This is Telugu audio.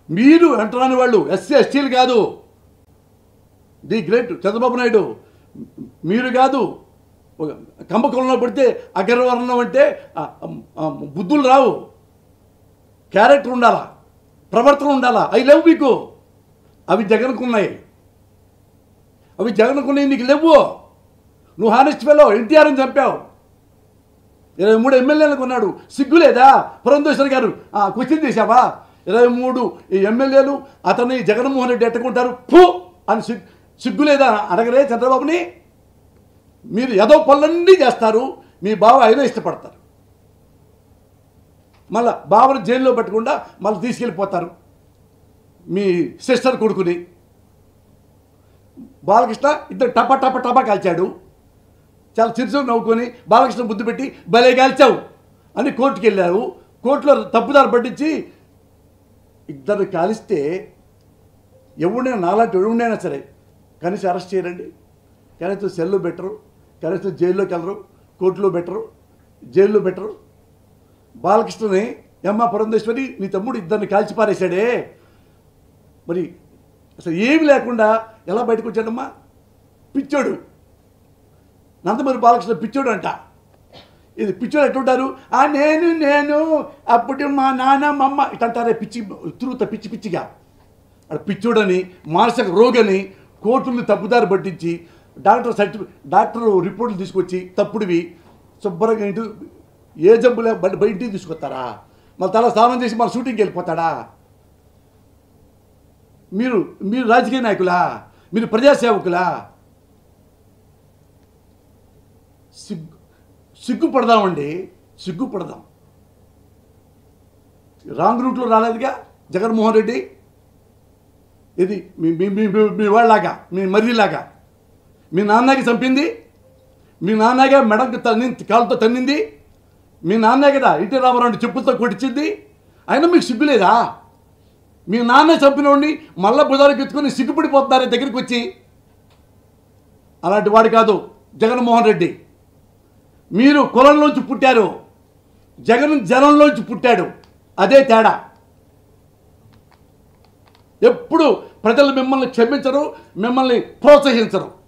మీరు అంటరాని వాళ్ళు ఎస్సీ ఎస్టీలు కాదు. ది గ్రేట్ చంద్రబాబు నాయుడు మీరు కాదు. కంబకులంలో పడితే అగ్రవర్ణం అంటే బుద్ధులు రావు, క్యారెక్టర్ ఉండాలా, ప్రవర్తన ఉండాలా. అవి లేవు మీకు. అవి జగన్కున్నాయి. అవి జగన్కున్నాయి, నీకు లేవు. నువ్వు హానెస్ట్ ఫెలో ఎన్టీఆర్ని చంపావు. 23 ఎమ్మెల్యేలకు ఉన్నాడు. సిగ్గు లేదా? పురంధేశ్వరి గారు క్వశ్చన్ చేశావా? 23 ఎమ్మెల్యేలు అతన్ని జగన్మోహన్ రెడ్డి ఎట్టుకుంటారు ఫు అని సిగ్గు లేదా అడగలే చంద్రబాబుని? మీరు ఏదో పనులన్నీ చేస్తారు. మీ బావ అయినా ఇష్టపడతారు. మళ్ళీ బావను జైల్లో పెట్టకుండా మళ్ళీ తీసుకెళ్ళిపోతారు. మీ సిస్టర్ కొడుకుని బాలకృష్ణ ఇద్దరు టపా టపా టపా కాల్చాడు. చాలా చిరుసు నవ్వుకొని బాలకృష్ణ బుద్ధి పెట్టి భలే కాల్చావు అని కోర్టుకు వెళ్ళారు. కోర్టులో తప్పుదారు పట్టించి ఇద్దరు కాలిస్తే ఎవడైనా నాలాంటి ఎవడైనా సరే కనీసం అరెస్ట్ చేయరండి. కనీసం సెల్లో బెటరు, కనీసం జైల్లోకి వెళ్ళరు, కోర్టులో బెటరు, జైల్లో బెటరు. బాలకృష్ణని అమ్మ పురంధేశ్వరి నీ తమ్ముడు ఇద్దరిని కాల్చి పారేశాడే, మరి అసలు ఏమి లేకుండా ఎలా బయటకు వచ్చాడమ్మా? పిచ్చోడు. నందమూరి బాలకృష్ణ పిచ్చోడు అంట. ఇది పిచ్చోడు ఎట్లుంటారు? నేను అప్పుడు మా నాన్న మా అమ్మ ఇటంటారే పిచ్చి తిరుగుతా పిచ్చి పిచ్చిగా. అక్కడ పిచ్చోడని మానసిక రోగని కోర్టులు తప్పుదారి పట్టించి డాక్టర్ రిపోర్టులు తీసుకొచ్చి తప్పుడువి శుభ్రంగా ఇంటి ఏ జబ్బులే బయటికి తీసుకొస్తారా? మళ్ళీ తల స్నానం చేసి మన షూటింగ్కి వెళ్ళిపోతాడా? మీరు రాజకీయ నాయకులా? మీరు ప్రజాసేవకులా? సిగ్గుపడదామండి, సిగ్గుపడదాం. రాంగ్ రూట్లో రాలేదుగా జగన్మోహన్ రెడ్డి. ఇది మీ వాళ్ళలాగా, మీ మర్రిలాగా. మీ నాన్నకి చంపింది, మీ నాన్నగా మెడకు కాలుతో తన్నింది, మీ నాన్నే కదా ఎన్టీ రామారావు చెప్పులతో కొట్టించింది. అయినా మీకు సిగ్గు లేదా? మీ నాన్న చంపినోడిని మళ్ళా బుధాలకు ఎత్తుకొని సిగ్గుపడిపోతున్నారే దగ్గరికి వచ్చి. అలాంటి వాడు కాదు జగన్మోహన్ రెడ్డి. మీరు కులంలోంచి పుట్టారు, జగన్ జనంలోంచి పుట్టాడు. అదే తేడా. ఎప్పుడు ప్రజలు మిమ్మల్ని క్షమించరు, మిమ్మల్ని ప్రోత్సహించరు.